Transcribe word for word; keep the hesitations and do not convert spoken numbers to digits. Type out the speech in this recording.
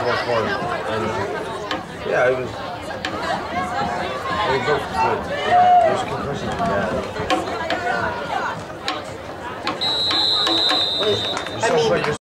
more fun. And yeah, it was. It was good. Yeah, those concussions are bad. I mean.